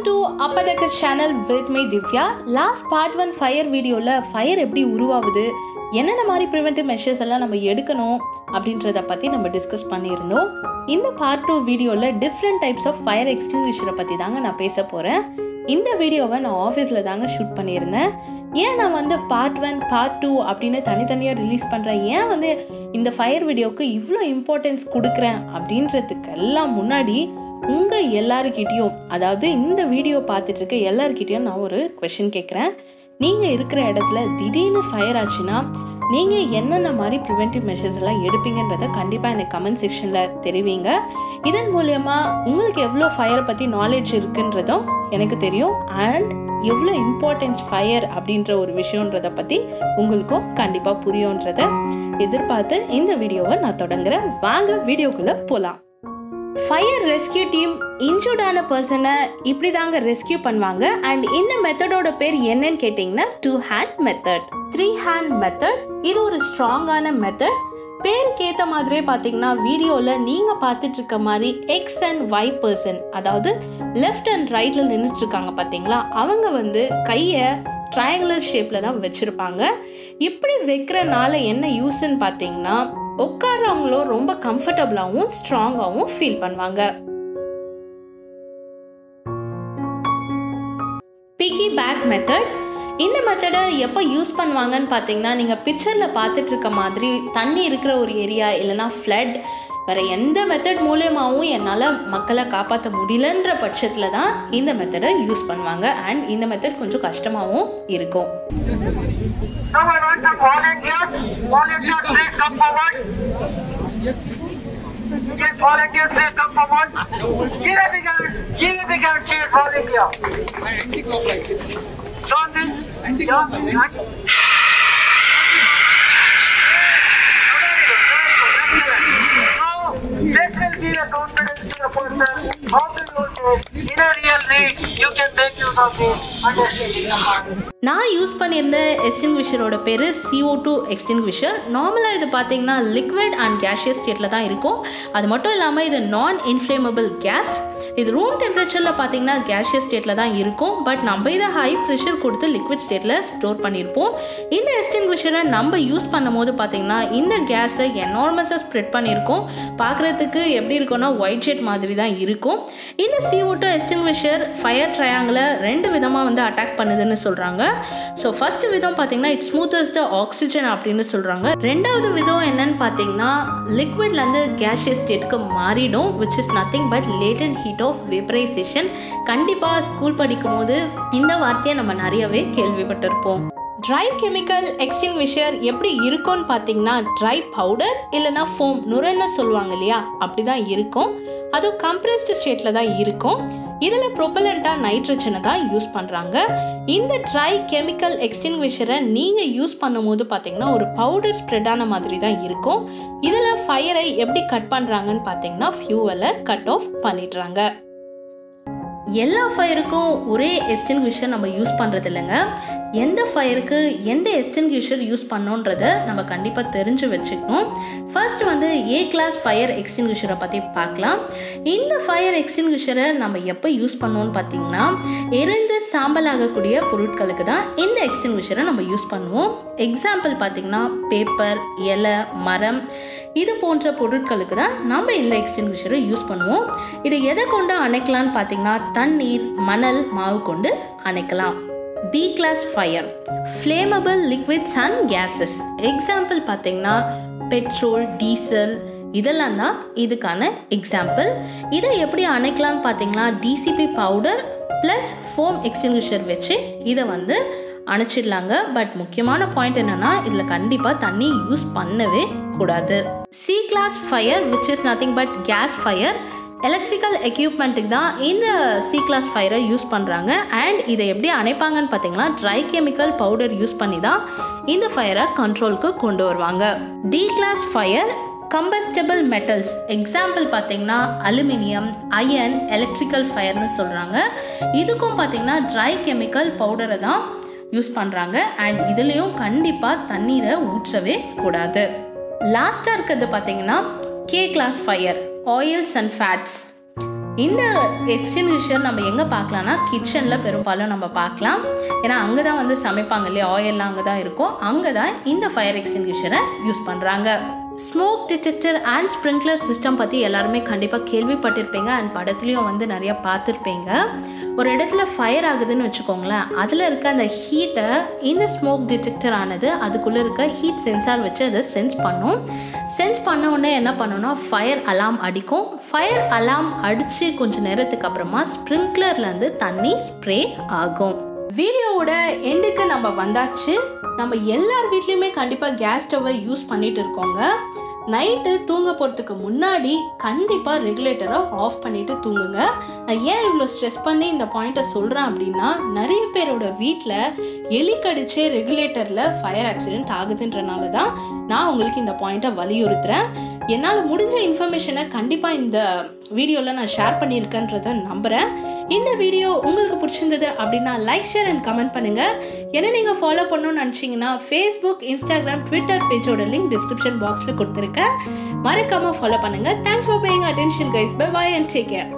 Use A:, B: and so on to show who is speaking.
A: Welcome to Appadaka channel with me Divya. Last part 1 fire video la fire எப்படி உருவாகுது, என்னென்ன மாதிரி preventive measures எல்லாம் நம்ம எடுக்கணும் அப்படின்றத பத்தி நம்ம டிஸ்கஸ் பண்ணியிருந்தோம். இந்த part 2 வீடியோல different types of fire extinguisher பத்தி தாங்க நான் பேச போறேன். இந்த வீடியோவை நான் ஆஃபீஸ்ல தாங்க ஷூட் பண்ணியிருந்தேன். ஏன் நான் வந்து பார்ட் 1 பார்ட் 2 அப்படின்னு தனித்தனியாக ரிலீஸ் பண்ணுறேன், ஏன் வந்து இந்த ஃபயர் வீடியோவுக்கு இவ்வளோ இம்பார்ட்டன்ஸ் கொடுக்குறேன் அப்படின்றதுக்கெல்லாம் முன்னாடி உங்கள் எல்லாருக்கிட்டேயும், அதாவது இந்த வீடியோ பார்த்துட்டு இருக்க எல்லாருக்கிட்டேயும் நான் ஒரு கொஷின் கேட்குறேன். நீங்கள் இருக்கிற இடத்துல திடீர்னு ஃபயர் ஆச்சுன்னா நீங்கள் என்னென்ன மாதிரி ப்ரிவென்டிவ் மெஷர்ஸ் எல்லாம் எடுப்பீங்கன்றதை கண்டிப்பாக எனக்கு கமெண்ட் செக்ஷனில் தெரிவிங்க. இதன் மூலயமா உங்களுக்கு எவ்வளோ ஃபயரை பற்றி நாலேஜ் இருக்குன்றதும் எனக்கு தெரியும், அண்ட் எவ்வளோ இம்பார்ட்டன்ஸ் ஃபயர் அப்படின்ற ஒரு விஷயன்றதை பற்றி உங்களுக்கும் கண்டிப்பாக புரியுன்றதை எதிர்பார்த்து இந்த வீடியோவை நான் தொடங்குறேன். வாங்க வீடியோக்குள்ளே போகலாம். ஃபயர் ரெஸ்கியூ டீம் இன்ஜூர்டான பர்சனை இப்படி தாங்க ரெஸ்கியூ பண்ணுவாங்க. அண்ட் இந்த மெத்தடோட பேர் என்னன்னு கேட்டிங்கன்னா 2 hand மெத்தட், 3 hand மெத்தட். இது ஒரு ஸ்ட்ராங்கான மெத்தட். பேருக்கு ஏற்ற மாதிரியே பார்த்தீங்கன்னா வீடியோவில் நீங்கள் பார்த்துட்டு இருக்க மாதிரி எக்ஸ் அண்ட் ஒய் பர்சன், அதாவது லெஃப்ட் அண்ட் ரைட்டில் நின்றுட்டுருக்காங்க பார்த்தீங்களா, அவங்க வந்து கையை ட்ரையாங்குலர் ஷேப்பில் தான் வச்சுருப்பாங்க. இப்படி வைக்கிறனால என்ன யூஸ்ன்னு பார்த்தீங்கன்னா உட்கார்றவங்களும் ரொம்ப கம்ஃபர்டபுளாகவும் ஸ்ட்ராங்காகவும் ஃபீல் பண்ணுவாங்க. Piggy back method. இந்த மெத்தடை எப்போ யூஸ் பண்ணுவாங்கன்னு பார்த்தீங்கன்னா, நீங்கள் பிக்சரில் பார்த்துட்டு இருக்க மாதிரி தண்ணி இருக்கிற ஒரு ஏரியா இல்லைனா ஃப்ளட், வேறு எந்த மெத்தட் மூலயமாவும் என்னால் மக்களை காப்பாற்ற முடியலன்ற பட்சத்தில் தான் இந்த மெத்தடை யூஸ் பண்ணுவாங்க. அண்ட் இந்த மெத்தட் கொஞ்சம் கஷ்டமாகவும் இருக்கும்.
B: This will give a confidence to the person how to use it. In a real need, you can make use of it.
A: நான் யூஸ் பண்ணியிருந்த எக்ஸ்டிங்விஷரோட பேர் CO2 எக்ஸ்டிங்விஷர். நார்மலாக இது பார்த்தீங்கன்னா லிக்விட் அண்ட் கேஷியஸ் ஸ்டேட்டில் தான் இருக்கும். அது மட்டும் இல்லாமல் இது நான் இன்ஃப்ளேமபிள் கேஸ். இது ரூம் டெம்பரேச்சரில் பார்த்தீங்கன்னா கேஷியஸ் ஸ்டேட்டில் தான் இருக்கும். பட் நம்ம இதை ஹை ப்ரெஷர் கொடுத்து லிக்விட் ஸ்டேட்டில் ஸ்டோர் பண்ணியிருப்போம். இந்த எக்ஸ்டிங்விஷரை நம்ம யூஸ் பண்ணும் போது பார்த்தீங்கன்னா இந்த கேஸை எனார்மஸாக ஸ்ப்ரெட் பண்ணியிருக்கோம். பார்க்குறதுக்கு எப்படி இருக்கும்னா ஒயிட் ஷெட் மாதிரி தான் இருக்கும். இந்த CO2 எக்ஸ்டிங்விஷர் ஃபயர் ட்ரையாங்கில் 2 விதமாக வந்து அட்டாக் பண்ணுதுன்னு சொல்கிறாங்க. ஸோ ஃபர்ஸ்ட் விதம் பார்த்தீங்கன்னா இட் ஸ்மூத்தஸ் த ஆக்சிஜன் அப்படின்னு சொல்கிறாங்க. ரெண்டாவது விதம் என்னன்னு பார்த்தீங்கன்னா லிக்விட்லேருந்து கேஷியஸ் ஸ்டேட்டுக்கு மாறிடும், which is nothing but latent heat of vaporisation. கண்டிப்பாக ஸ்கூல் படிக்கும் போது இந்த வார்த்தையை நம்ம நிறையவே கேள்விப்பட்டிருப்போம். ட்ரை கெமிக்கல் எக்ஸ்டிங்விஷர் எப்படி இருக்கும்னு பார்த்தீங்கன்னா ட்ரை பவுடர் இல்லைனா ஃபோம், நுரன்னு சொல்லுவாங்க இல்லையா, அப்படி தான் இருக்கும். அதுவும் கம்ப்ரெஸ்டு ஸ்டேட்டில் தான் இருக்கும். இதில் ப்ரொப்பலண்ட்டாக நைட்ரஜனை தான் யூஸ் பண்ணுறாங்க. இந்த ட்ரை கெமிக்கல் எக்ஸ்டிங்விஷரை நீங்கள் யூஸ் பண்ணும் போது பார்த்தீங்கன்னா ஒரு பவுடர் ஸ்ப்ரெட் ஆன மாதிரி தான் இருக்கும். இதில் ஃபயரை எப்படி கட் பண்ணுறாங்கன்னு பார்த்தீங்கன்னா ஃபியூவலை கட் ஆஃப் பண்ணிடுறாங்க. எல்லா ஃபயருக்கும் ஒரே எக்ஸ்டிங்விஷர் நம்ம யூஸ் பண்ணுறது இல்லைங்க. எந்த ஃபயருக்கு எந்த எக்ஸ்டிங்விஷர் யூஸ் பண்ணோன்றதை நம்ம கண்டிப்பாக தெரிஞ்சு வச்சுக்கணும். ஃபர்ஸ்ட் வந்து A கிளாஸ் ஃபயர் எக்ஸ்டிங்விஷரை பற்றி பார்க்கலாம். இந்த ஃபயர் எக்ஸ்டிங்விஷரை நம்ம எப்போ யூஸ் பண்ணோன்னு பார்த்தீங்கன்னா எரிந்து சாம்பல் ஆகக்கூடிய பொருட்களுக்கு தான் இந்த எக்ஸ்டிங்விஷரை நம்ம யூஸ் பண்ணுவோம். எக்ஸாம்பிள் பார்த்தீங்கன்னா பேப்பர், இலை, மரம், இது போன்ற பொருட்களுக்கு தான் நம்ம இந்த எக்ஸ்டிங்விஷரை யூஸ் பண்ணுவோம். இதை எதை கொண்டு அணைக்கலான்னு பார்த்தீங்கன்னா தண்ணீர், மணல், மாவு கொண்டு அணைக்கலாம். B class fire, flammable liquids and gases. Example பார்த்தீங்கன்னா பெட்ரோல், டீசல், இதெல்லாம் தான் இதுக்கான எக்ஸாம்பிள். இதை எப்படி அணைக்கலான்னு பார்த்தீங்கன்னா DCP powder plus foam extinguisher வச்சு இதை வந்து அணைச்சிடலாங்க. பட் முக்கியமான பாயிண்ட் என்னன்னா இதில் கண்டிப்பாக தண்ணி யூஸ் பண்ணவே கூடாது. C class fire which is nothing but gas fire. Electrical எக்யூப்மெண்ட்டுக்கு தான் இந்த C கிளாஸ் ஃபயரை யூஸ் பண்ணுறாங்க. அண்ட் இதை எப்படி அணைப்பாங்கன்னு பார்த்தீங்கன்னா ட்ரை கெமிக்கல் பவுடர் யூஸ் பண்ணி தான் இந்த ஃபயரை கண்ட்ரோலுக்கு கொண்டு வருவாங்க. D class fire, combustible metals. Example பார்த்தீங்கன்னா அலுமினியம், அயன், எலக்ட்ரிக்கல் ஃபயர்னு சொல்கிறாங்க. இதுக்கும் பார்த்தீங்கன்னா ட்ரை கெமிக்கல் பவுடரை தான் யூஸ் பண்ணுறாங்க. அண்ட் இதுலேயும் கண்டிப்பாக தண்ணீரை ஊற்றவே கூடாது. லாஸ்ட்டாக இருக்கிறது பார்த்தீங்கன்னா K class fire, oils and fats. இந்த எக்ஸ்டிங்விஷர் நம்ம எங்கே பார்க்கலாம்னா கிச்சனில் பெரும்பாலும் நம்ம பார்க்கலாம். ஏன்னா அங்கே தான் வந்து சமைப்பாங்க இல்லையா, ஆயிலெலாம் அங்கே தான் இருக்கும். அங்கே தான் இந்த ஃபயர் எக்ஸ்டிங்விஷரை யூஸ் பண்ணுறாங்க. Smoke detector and sprinkler system பற்றி எல்லாருமே கண்டிப்பாக கேள்விப்பட்டிருப்பீங்க அண்ட் படத்துலேயும் வந்து நிறையா பார்த்துருப்பீங்க. ஒரு இடத்துல ஃபயர் ஆகுதுன்னு வச்சுக்கோங்களேன், அதில் இருக்க அந்த ஹீட்டை இந்த ஸ்மோக் டிடெக்டர் ஆனது அதுக்குள்ளே இருக்க ஹீட் சென்சார் வச்சு அதை சென்ஸ் பண்ணும். சென்ஸ் பண்ண உடனே என்ன பண்ணணும்னா ஃபயர் அலாம் அடிக்கும். ஃபயர் அலாம் அடித்து கொஞ்சம் நேரத்துக்கு அப்புறமா ஸ்ப்ரிங்க்லர்லேருந்து தண்ணி ஸ்ப்ரே ஆகும். வீடியோவோட எண்டுக்கு நம்ம வந்தாச்சு. நம்ம எல்லார் வீட்லேயுமே கண்டிப்பாக கேஸ் ஸ்டவ்வை யூஸ் பண்ணிட்டு இருக்கோங்க. நைட்டு தூங்க போகிறதுக்கு முன்னாடி கண்டிப்பாக ரெகுலேட்டரை ஆஃப் பண்ணிவிட்டு தூங்குங்க. நான் ஏன் இவ்வளோ ஸ்ட்ரெஸ் பண்ணி இந்த பாயிண்ட்டை சொல்கிறேன் அப்படின்னா, நிறைய பேரோட வீட்டில் எலி கடிச்சே ரெகுலேட்டரில் ஃபயர் ஆக்சிடென்ட் ஆகுதுன்றனால தான் நான் உங்களுக்கு இந்த பாயிண்ட்டை வலியுறுத்துகிறேன். என்னால் முடிஞ்ச இன்ஃபர்மேஷனை கண்டிப்பாக இந்த வீடியோவில் நான் ஷேர் பண்ணியிருக்கேன்றதை நம்புகிறேன். இந்த வீடியோ உங்களுக்கு பிடிச்சிருந்தது அப்படின்னா லைக், ஷேர் அண்ட் கமெண்ட் பண்ணுங்கள். என்ன நீங்கள் ஃபாலோ பண்ணணும்னு நினச்சிங்கன்னா ஃபேஸ்புக், இன்ஸ்டாகிராம், ட்விட்டர் பேஜோட லிங்க் டிஸ்கிரிப்ஷன் பாக்ஸில் கொடுத்துருக்கேன். மறக்காமல் ஃபாலோ பண்ணுங்கள். Thanks for paying attention guys. Bye bye and take care.